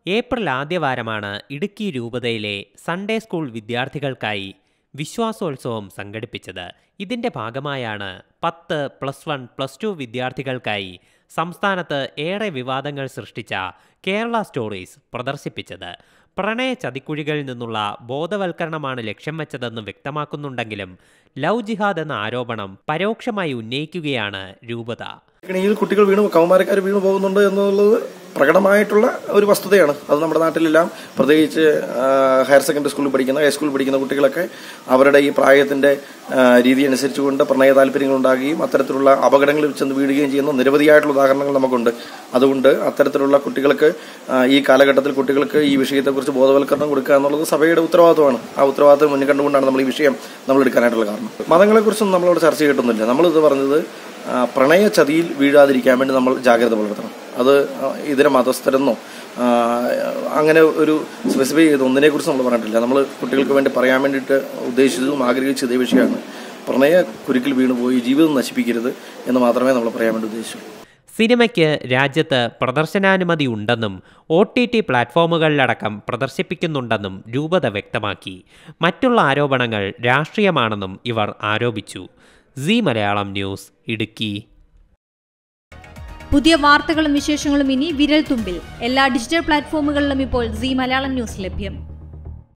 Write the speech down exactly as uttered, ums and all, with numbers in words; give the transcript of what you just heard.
April ആദ്യവാരമാണ് Idukki രൂപതയിലെ Sunday school വിദ്യാർത്ഥികൾക്കായി വിശ്വാസോത്സവം സംഘടിപ്പിച്ചത്. ഇതിന്റെ ഭാഗമായാണ് പത്ത് പ്ലസ് വൺ പ്ലസ് ടു വിദ്യാർത്ഥികൾക്കായി സംസ്ഥാനത്ത് ഏറെ വിവാദങ്ങൾ സൃഷ്ടിച്ച കേരള സ്റ്റോറീസ് പ്രദർശിപ്പിച്ചത്. പ്രണയ ചതിക്കുഴികളിൽ നിന്നുള്ള ബോധവൽക്കരണമാണ് ലക്ഷ്യം വെച്ചതെന്ന് വ്യക്തമാക്കുന്നുണ്ടെങ്കിലും ലവ് ജിഹാദ് എന്ന ആരോപണം പരോക്ഷമായി ഉന്നയിക്കുകയാണ് രൂപത. കെണിയിൽ കുട്ടികൾ വീണു കൗമാരക്കാർ വീണു പോകുന്നുണ്ട് എന്നുള്ളത് പ്രകടമായിട്ടുള്ള ഒരു വസ്തുതയാണ്. അത് നമ്മുടെ നാട്ടിലെല്ലാം, പ്രത്യേകിച്ച് ഹയർ സെക്കൻഡറി സ്കൂളിൽ പഠിക്കുന്ന ഹൈസ്കൂളിൽ പഠിക്കുന്ന കുട്ടികളൊക്കെ അവരുടെ ഈ പ്രായത്തിന്റെ രീതി അനുസരിച്ചുകൊണ്ട് പ്രണയ താല്പര്യങ്ങൾ ഉണ്ടാകുകയും അത്തരത്തിലുള്ള അപകടങ്ങളിൽ ചെന്ന് വീഴുകയും ചെയ്യുന്ന നിരവധിയായിട്ടുള്ള ഉദാഹരണങ്ങൾ നമുക്കുണ്ട്. അതുകൊണ്ട് അത്തരത്തിലുള്ള കുട്ടികൾക്ക് ഈ കാലഘട്ടത്തിൽ കുട്ടികൾക്ക് ഈ വിഷയത്തെക്കുറിച്ച് ബോധവൽക്കരണം കൊടുക്കുക എന്നുള്ളത് സഭയുടെ ഉത്തരവാദിത്വമാണ്. ആ ഉത്തരവാദിത്വം മുന്നിൽ കണ്ടുകൊണ്ടാണ് നമ്മൾ ഈ വിഷയം നമ്മൾ എടുക്കാനായിട്ടുള്ള കാരണം. മതങ്ങളെക്കുറിച്ചൊന്നും നമ്മളോട് ചർച്ച ചെയ്തിട്ടൊന്നുമില്ല. നമ്മളിത് പറഞ്ഞത് പ്രണയ ചതിയിൽ വീഴാതിരിക്കാൻ വേണ്ടി നമ്മൾ ജാഗ്രത പുലർത്തണം. അത് ഇതര മതസ്ഥരെന്നോ അങ്ങനെ ഒരു സ്പെസിഫൈ ചെയ്ത് ഒന്നിനെക്കുറിച്ച് നമ്മൾ പറഞ്ഞിട്ടില്ല. നമ്മൾ കുട്ടികൾക്ക് വേണ്ടി പറയാൻ വേണ്ടിയിട്ട് ഉദ്ദേശിച്ചതും ആഗ്രഹിച്ചത് ഇതേ വിഷയമാണ്. പ്രണയ കുരുക്കിൽ വീണുപോയി ജീവിതം നശിപ്പിക്കരുത് എന്ന് മാത്രമേ നമ്മൾ പറയാൻ വേണ്ടി ഉദ്ദേശിച്ചു. സിനിമയ്ക്ക് രാജ്യത്ത് പ്രദർശനാനുമതി ഉണ്ടെന്നും ഒ ടി ടി പ്ലാറ്റ്ഫോമുകളിലടക്കം പ്രദർശിപ്പിക്കുന്നുണ്ടെന്നും രൂപത വ്യക്തമാക്കി. മറ്റുള്ള ആരോപണങ്ങൾ രാഷ്ട്രീയമാണെന്നും ഇവർ ആരോപിച്ചു. Zee Malayalam news, Idukki. പുതിയ വാർത്തകളും വിശേഷങ്ങളും ഇനി വിരൽ തുമ്പിൽ. എല്ലാ ഡിജിറ്റൽ പ്ലാറ്റ്ഫോമുകളിലും ഇപ്പോൾ സീ മലയാളം ന്യൂസ് ലഭ്യം.